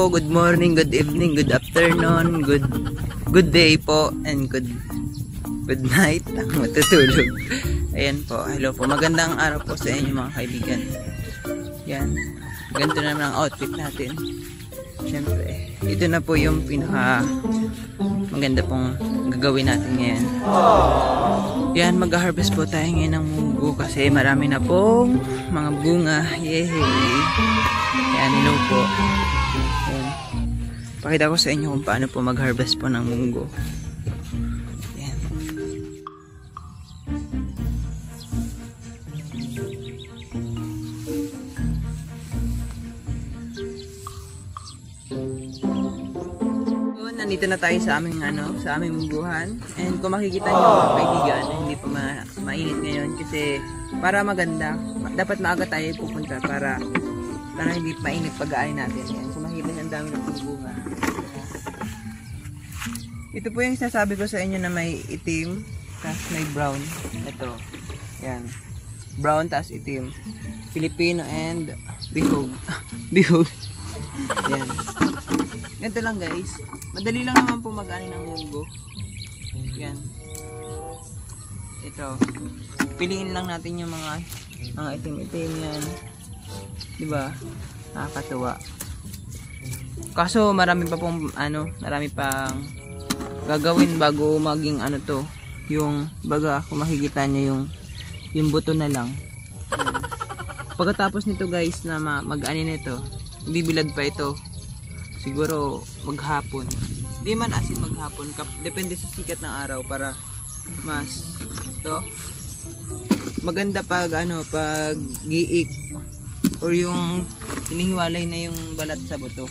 po, good morning, good evening, good afternoon, good day po, and good night ang matutulog. Ayan po, hello po, magandang araw po sa inyo mga kaibigan. Yan, ganito naman ang outfit natin. Siyempre, ito na po yung pinaka maganda pong gagawin natin ngayon. Yan, mag-harvest po tayo ngayon ng munggo kasi marami na pong mga bunga. Yay! Yan, hello po. Yan. Pakita ko sa inyo kung paano po mag-harvest po ng munggo. Yan. Nandito na tayo sa aming mungguhan. And kung makikita niyo mga kaibigan, hindi pa mainit ngayon kasi para maganda, dapat maaga tayo pupunta para hindi mainit pag-aani natin. Yan. Kung makikita niyo ang dami ng bunga. Ito po yung sinasabi ko sa inyo na may itim tapos may brown. Ito. Yan. Brown tapos itim. Filipino and bihog. Bihog. Yan. Ganito lang guys. Madali lang naman po mag-ani ng munggo. Yan. Ito. Piliin lang natin yung mga itim-itim yan. Diba? Nakakatuwa. Kaso marami pa pong marami pang gagawin bago maging to. Yung baga kung makikita nyo yung buto na lang. Yan. Pagkatapos nito guys na mag-ani nito, bibilad pa ito. Siguro maghapon. Hindi man asin maghapon. Depende sa sikat ng araw para mas maganda pag pag giik or yung hinihiwalay na yung balat sa buto.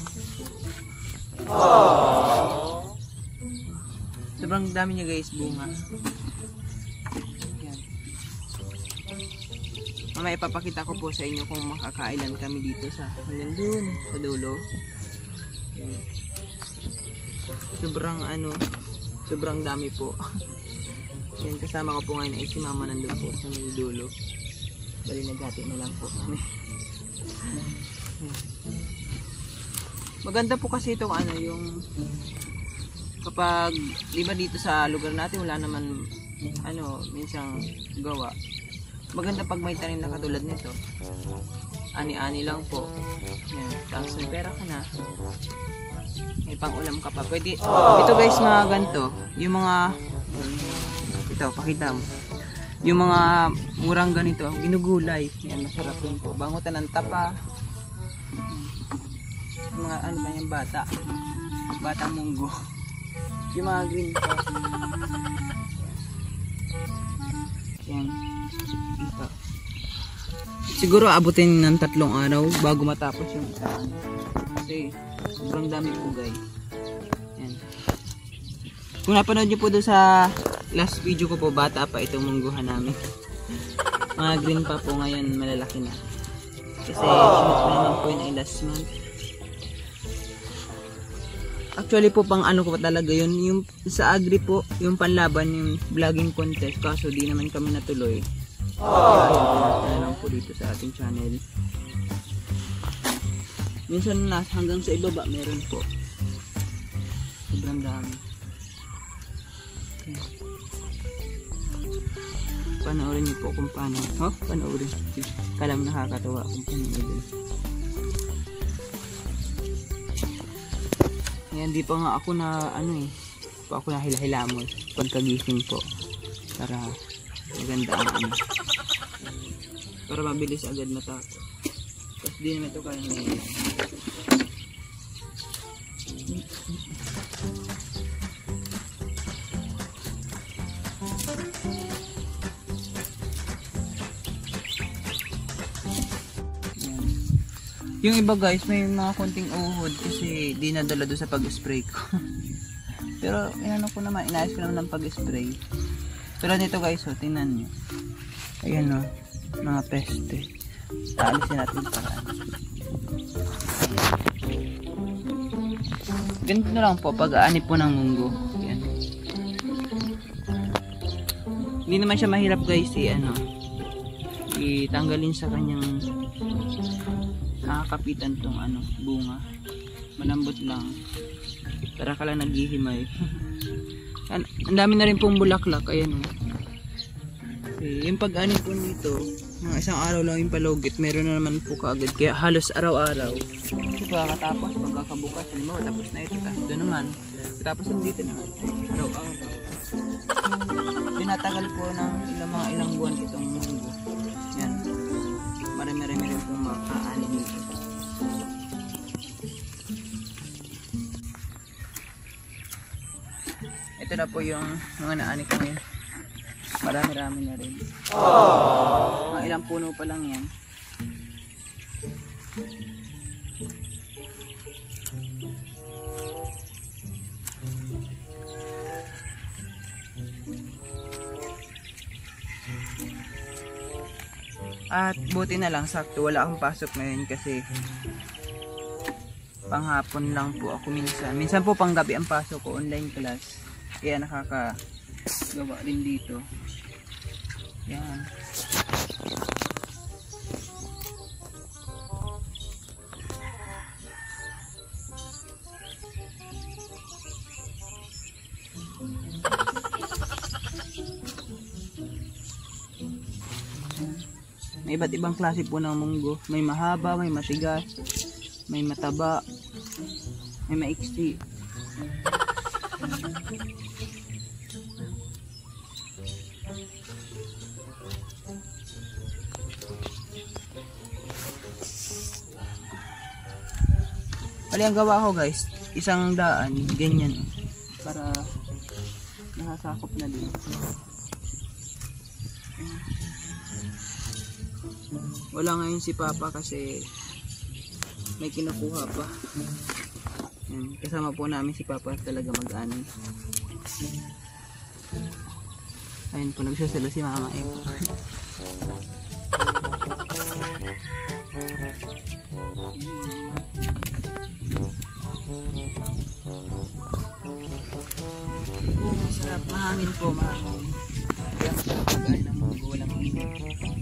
Sobrang dami niya guys bunga. Yan. Mamaya ipapakita ko po sa inyo kung makakailan kami dito sa dun sa dulo. Sobrang dami po. Yan, kasama ko po ngayon ay si mama nandun po sa may dulo. Bali naghati na lang po. Maganda po kasi itong yung kapag di ba dito sa lugar natin wala naman minsang gawa. Maganda pag may tanim na katulad nito. Ani-ani lang po. Yan, tapos may pera ka na. May pang-ulam ka pa. Pwede. Ito guys, mga ganito. Yung mga ito, pakita mo. Yung mga murang ganito, ginugulay. Yan, masarap yun po. Bangutan ng tapa. Yung mga yung bata. Batang munggo. Yung mga green po. Yan. Ito. Siguro abutin ng 3 araw bago matapos yung isa. Kasi sobrang dami po guys. Yan. Kung napanood nyo po doon sa last video ko po, bata pa itong mungguhan namin. Mga green pa po ngayon, malalaki na. Kasi sinut ko naman po yun ay last month. Actually po pang ko talaga yun. Yung sa agri po, yung panlaban, yung vlogging contest. Kaso di naman kami natuloy. Kaya lang po dito sa ating channel. Minsan hanggang sa ibaba meron po. Sobrang dami. Okay. Panoorin niyo po kung paano. Panoorin. Kala mo nakakatawa kung paano. Yan, di pa nga ako na pa ako na hila-hilamon pagkagising po. Para maganda ang para mabilis agad matapos. Tapos di naman ito kaya ngayon. Yung iba guys, may mga konting uhod kasi di nadala doon sa pag-spray ko. Pero ko naman, inayos ko naman ng pag-spray. Pero dito guys, tingnan nyo. Ayan mga peste. Aalisin natin paraan. Ganito na lang po pag-aani po ng munggo. Ayan. Hindi naman siya mahirap guys itanggalin sa kanyang nakakapitan tong bunga. Malambot lang. Para ka lang naghihimay. Ang dami na rin pong bulaklak. Ayan o. Okay, yung pag-ani po nito, mga isang araw lang yung palugit, meron na naman po kaagad. Kaya halos araw-araw. Kasi pagkatapos, pagkakabukas, halimbawa, tapos na ito. Tapos doon naman. Tapos nandito naman. Araw-araw. Tinatagal po ng ilang buwan itong munggo. Yan. Marami-rami rin pong makaani dito. Ito na po yung mga naani ko ngayon. Marami-rami na rin. Mga ilang puno pa lang yan. At buti na lang, sakto wala akong pasok ngayon kasi panghapon lang po ako minsan. Minsan po panggabi ang pasok ko, online class. Kaya nakakagawa rin dito. Yan. May iba't ibang klase po ng munggo. May mahaba, may matigas, may mataba, may maiksi. Bali ang gawa ko guys, isang daan, ganyan. Para nakasakop na din. Wala ngayon si Papa kasi may kinukuha pa. Kasama po namin si Papa talaga mag-ani. Ayun po, nagsusalo si Mama eh. Masarap, mahangin po, mahangin. Kaya masarap mag-ani ng munggo, walang init.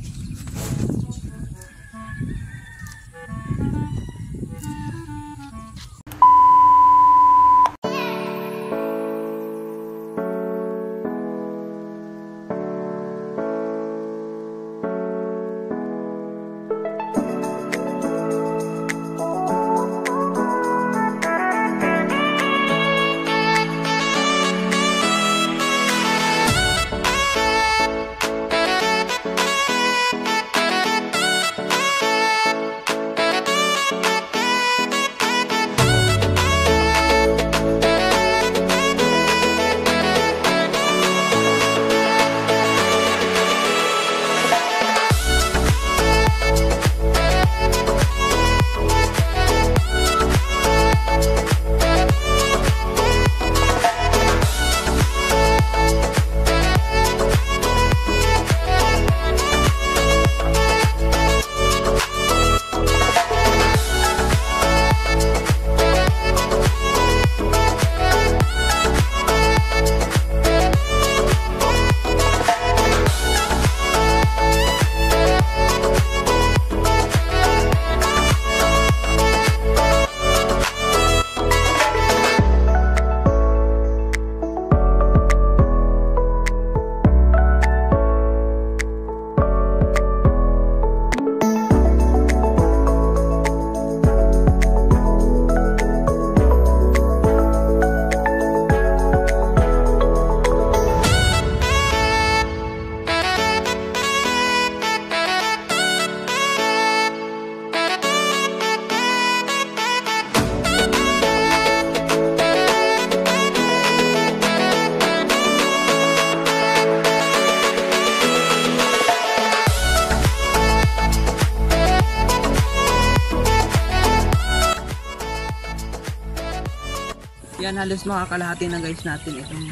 Yan, halos makakalahati na guys natin itong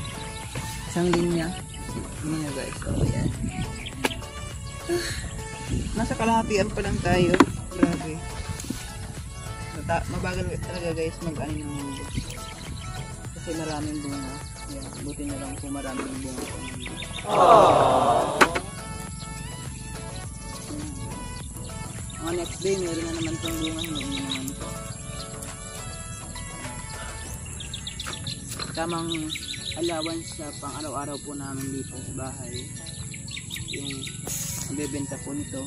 isang linya. Yan na guys, so yan. Nasa kalahatian pa lang tayo. Grabe. Mabagal talaga guys mag-ano ng mundo. Kasi maraming bunga. Yan, buti na lang po maraming bunga. Mga next day, meron na naman itong bunga. Hindi naman po. tamang allowance sa pang araw-araw po namin dito sa bahay. Yung bebenta po nito.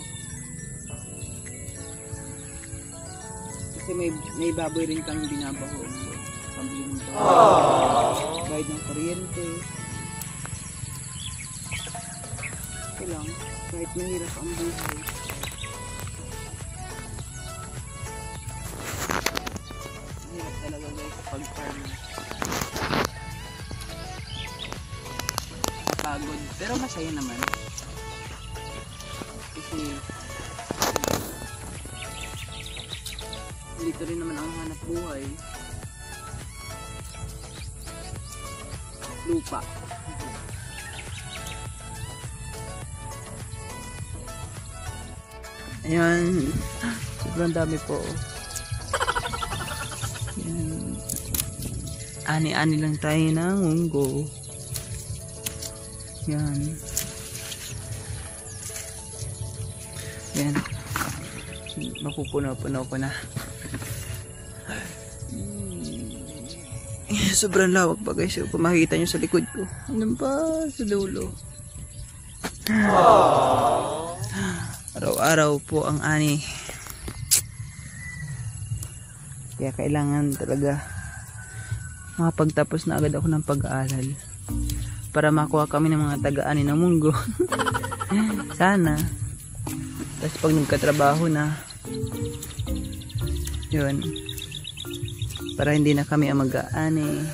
Kasi may baboy rin kami binabaho. Pambili ng bayad ng kuryente. Okay lang, kahit mahirap ang buhay. Mahirap talaga guys pag-farm. Pagod, pero masaya naman. Kasi dito rin naman ang hanap buhay. Lupa. Ayan, sobrang dami po. Ayan. Ani-ani lang tayo ng munggo. Yan. Yan. Mapupuno-puno ko na. Sobrang lawak pa guys. Kung makikita nyo sa likod ko. Ano pa sa dulo. Araw-araw po ang ani. Kaya kailangan talaga makapagtapos na agad ako ng pag-aaral. Para makuha kami ng mga taga-ani ng munggo. Sana. Tapos pag nagkatrabaho na, yun, para hindi na kami ang mag-aani.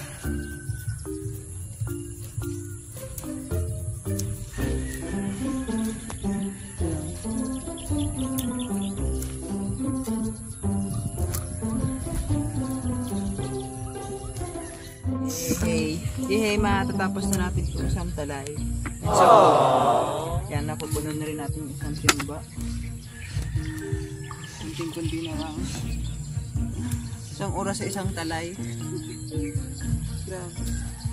Yehey, matatapos na natin itong isang talay. So, yan, napupuno na rin natin yung isang timba. Kunting-kunti na lang. Isang oras sa isang talay. Grabe.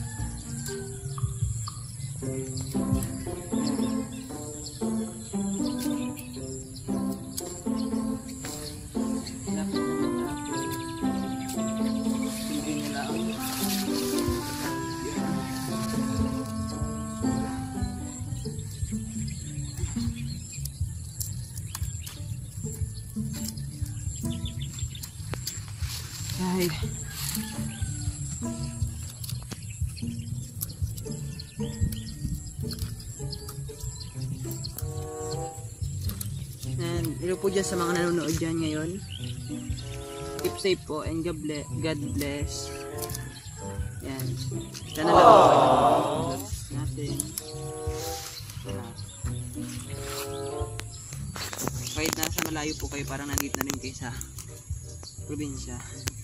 Ay. And hello po dyan sa mga nanonood dyan ngayon. Keep safe po and God bless. Yan. Sana lang po natin. Kahit nasa malayo po kayo, parang nandito na rin kayo sa probinsya.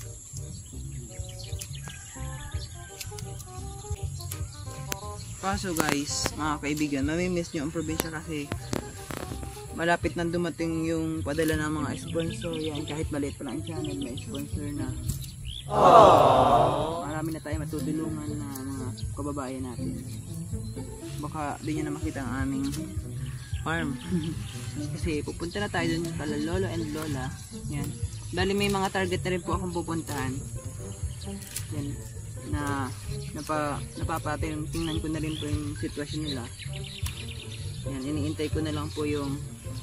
Kaso guys, mga kaibigan, mamimiss nyo ang probinsya kasi malapit na dumating yung padala ng mga sponsor. Yan, kahit maliit pa lang ang channel, may sponsor na. Marami na tayo matutulungan na mga kababayan natin. Baka di nyo na makita ang aming farm. Kasi pupunta na tayo dun sa lolo and lola. Yan. Dali may mga target na rin po akong pupuntahan. Yan. Na tingnan ko na rin po yung sitwasyon nila. Yan, iniintay ko na lang po yung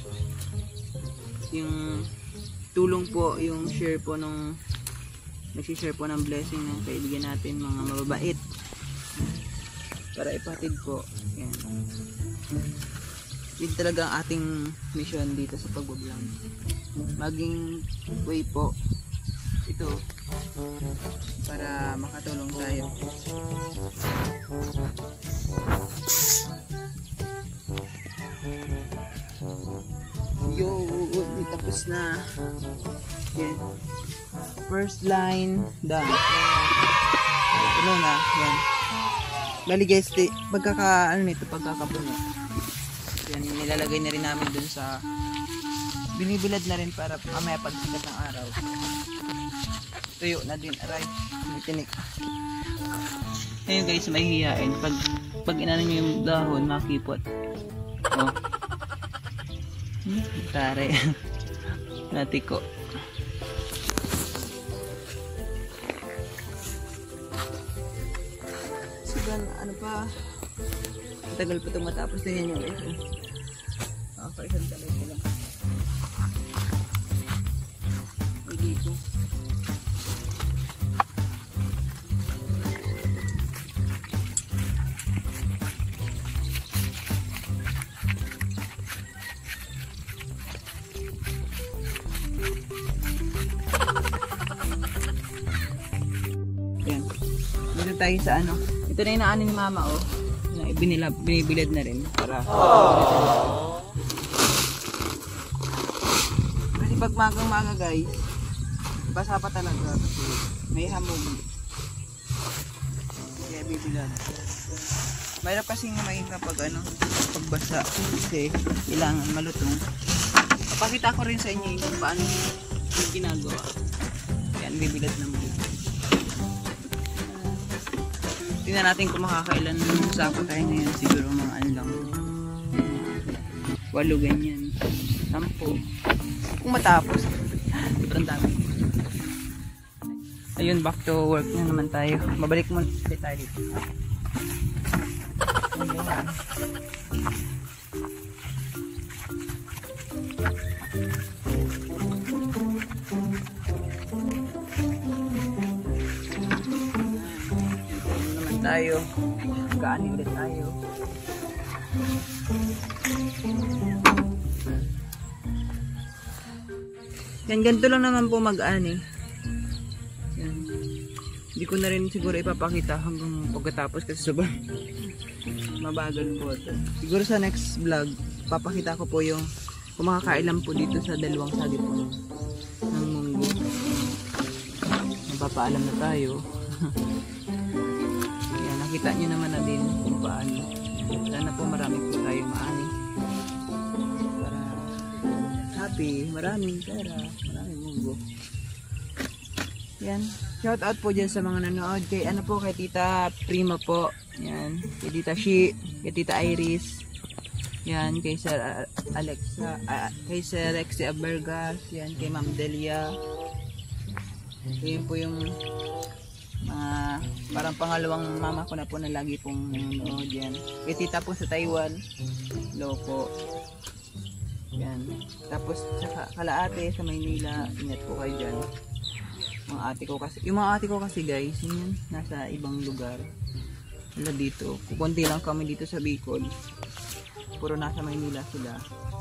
tulong po, yung share po nung nagsishare po ng blessing ng kaibigan natin, mga mababait, para ipatid po. Yan. Yun talaga ang ating mission dito sa pagbablog. Maging way po ito para makatulong tayo. Yo, tapos na. Yan. First line done. Ano na, yan. Bali guys, pagkakapuno. Yan, nilalagay na rin namin dun sa binibilad na rin para mamaya pagsikat ng araw. Tuyo na din, aray. Tinik. Ayun guys, may hiyain. Pag inano nyo yung dahon, makipot. Oh. Tare. Natiko. ano pa, tagal pa itong matapos na yan yung guys. Isang talay ko lang. Hindi ko. Yan. Dito tayo sa ano. Ito na yung naanin ni mama oh. Binibilad na rin para kasi pag magang-maga guys, basa pa talaga kasi may hamog. Kaya bibilad. Mayroon kasing mahirap pag ano, pagbasa kasi kailangan malutong. Papakita ko rin sa inyo kung paano yung ginagawa. Yan, bibilad na mo. Tingnan natin kung makakailan sako tayo ngayon. Siguro mga ano lang. 8 ganyan. 10. Kung matapos. Sobrang dami. Ayun, back to work na naman tayo. Babalik muna tayo dito. Tayo gaani ulit tayo. Yan, ganito lang naman po mag-ani. Yan. Hindi ko na rin siguro ipapakita hanggang pagkatapos kasi sobrang mabagal po ito. Siguro sa next vlog papakita ko po yung kung makakailan po dito sa dalawang sagip po ng munggo. Magpapaalam na tayo. Nakita nyo naman na din kung paano. Sana po marami po tayo maani. Para happy, maraming pera, maraming munggo. Yan. Shout out po dyan sa mga nanood. Kay ano po, kay Tita Prima po. Yan. Kay Tita Shi, kay Tita Iris. Yan. Kay Sir Alexa, kay Sir Rexy Abergas. Yan. Kay Ma'am Delia. Yan po yung parang pangalawang mama ko na po na lagi pong nanonood yan. Kay tita po sa Taiwan. Hello po. Yan. Tapos sa kalaate sa Maynila, ingat po kayo dyan. Yung mga ate ko kasi guys, yun, nasa ibang lugar. Wala dito. Kukunti lang kami dito sa Bicol. Puro nasa Maynila sila.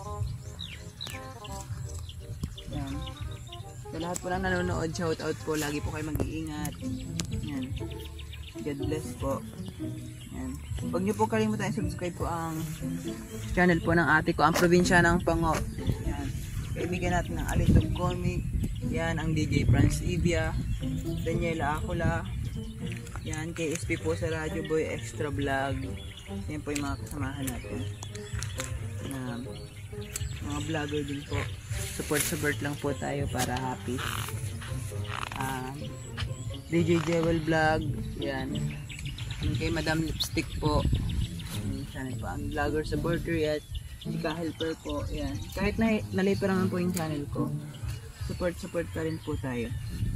Yan. Sa lahat po lang nanonood, shout out po. Lagi po kayo mag-iingat. Yan. God bless po. Yan. Huwag niyo po kalimutan subscribe po ang channel po ng ate ko, ang probinsya ng Pango. Yan. Kaibigan natin ng Alitog Comic. Yan, ang DJ Franz Ivia, Daniela Acula. Yan, kay SP po sa Radyo Boy Extra Vlog. Yan po yung mga kasamahan natin. Mga vlogger din po. Support lang po tayo para happy. DJ Jewel Vlog. Yan. Kay Madam Lipstick po. Channel po. Ang vlogger supporter yan. Ika helper po. Yan. Kahit nalipa naman po yung channel ko. Support pa rin po tayo.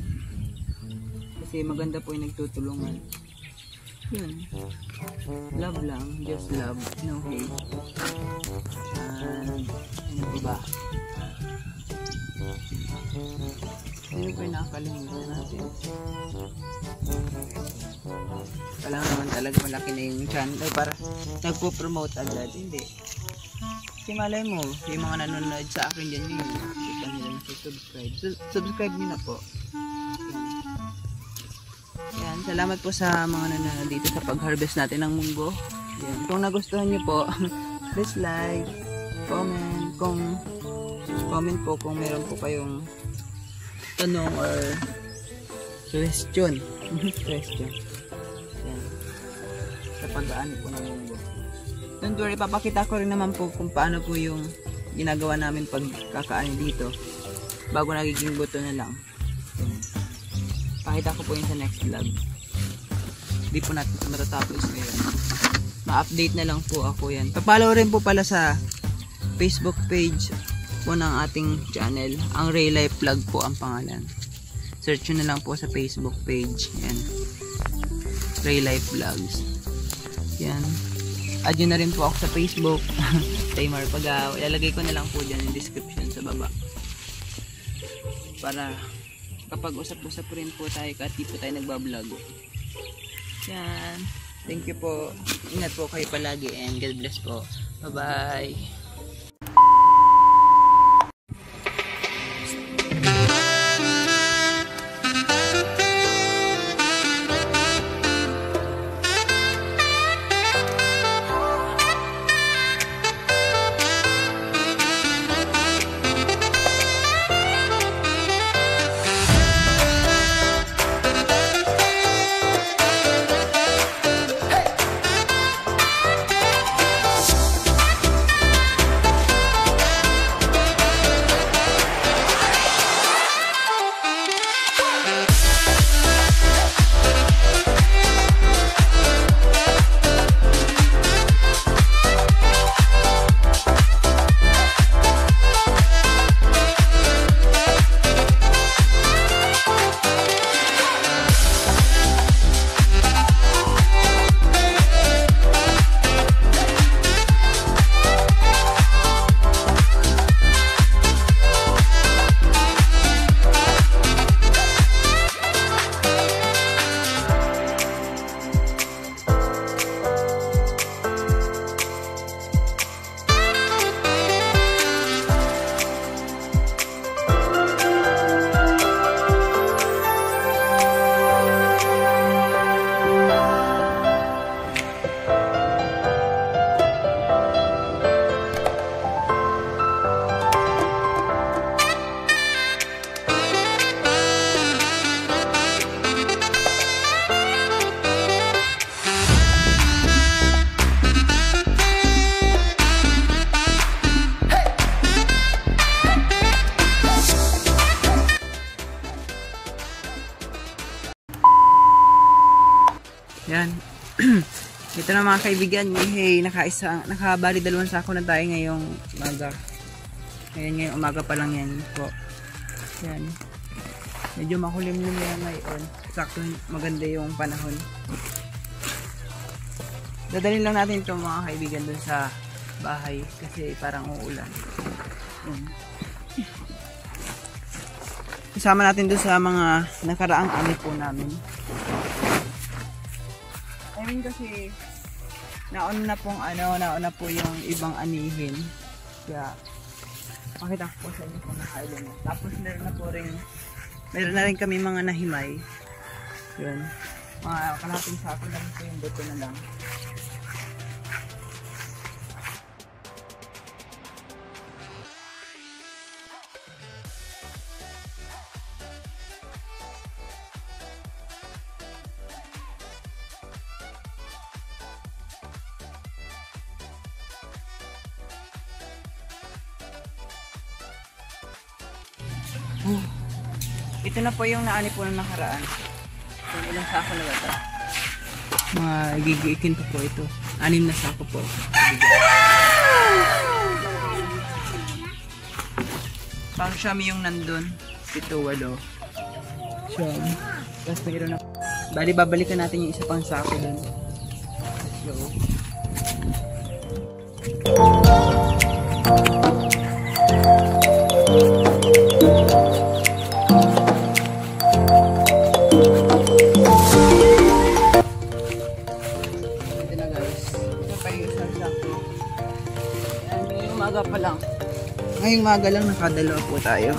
Kasi maganda po yung nagtutulungan. Yun. Love lang. Just love. No hate. Ano po ba? Ano po yung nakakalimutan natin? Kailangan naman talaga malaki na yung channel para nagpo-promote agad. Hindi. Kasi malay mo, yung mga nanonood sa akin dyan yun, kita nila na subscribe. Subscribe nyo na po. Yan, salamat po sa mga nanonood dito sa pag-harvest natin ng munggo. Yan. Kung nagustuhan nyo po, please like, comment, comment po kung meron po kayong tanong or question. Question. Yan. Sa pag-aano po ng munggo. Don't worry, papakita ko rin naman po kung paano po yung ginagawa namin pag kakaano dito bago nagiging buto na lang. Pakita ko po yun sa next vlog. Hindi po natin matatapos ngayon. Ma-update na lang po ako yan. Papalaw rin po pala sa Facebook page po ng ating channel. Ang Ray Life Vlog po ang pangalan. Search nyo na lang po sa Facebook page. Yan. Ray Life Vlogs. Yan. Add nyo na rin po ako sa Facebook. Taymar Pagao. Ilalagay ko na lang po dyan yung description sa baba. Para kapag usap-usap rin po tayo kahit di po tayo nagbablog. Yan. Thank you po. Ingat po kayo palagi and God bless po. Bye-bye. Yan. Ito na mga kaibigan, hey, nakabali 2 sako na tayo ngayong umaga. Ngayong umaga pa lang yan po. Yan. Medyo makulimlim yan ngayon. Sakto maganda yung panahon. Dadalhin lang natin ito mga kaibigan dun sa bahay kasi parang uulan. Yan. Kasama natin dun sa mga nakaraang ani po namin. I mean kasi nauna po yung ibang anihin. Kaya makita ko po sa inyo kung nakailan na. Tapos meron na rin kami mga nahimay. Yun. Mga kalahating sako lang po yung buto na lang. Ito na po yung naani po ng nakaraan. Kung ilang sako na ba ito? Mga gigiikin pa po ito. 6 na sako po. Pang siyami yung nandun. Ito, walo. Siyam. Tapos mayroon na. Bali, babalikan natin yung isa pang sako dun. So, umaga pa lang. Ngayong umaga lang nakadalawa po tayo.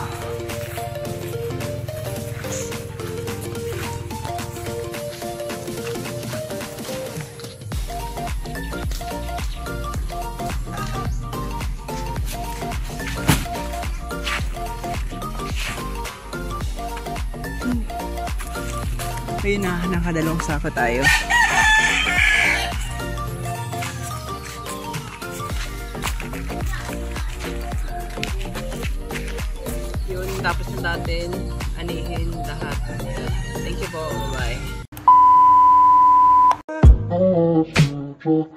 Ayun na, nakadalawang sako tayo. Tapos na natin anihin lahat. Thank you po. Bye-bye.